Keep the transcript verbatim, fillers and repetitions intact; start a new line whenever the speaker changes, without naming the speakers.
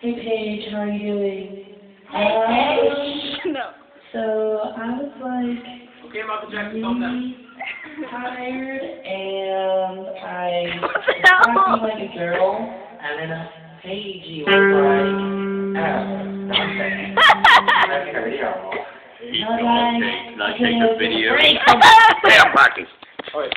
Hey Paige, how are you doing?
Hey,
Um,
no.
so I was like
Okay, Michael Jackson,
really tired and I
What
was
the hell?
acting like a girl and then uh, Paige was like, oh, nothing. I heard it all.
Hey,
Hi,
don't
guys.
take, can I
Okay,
take a
okay,
video?
break.
Hey, I'm practicing.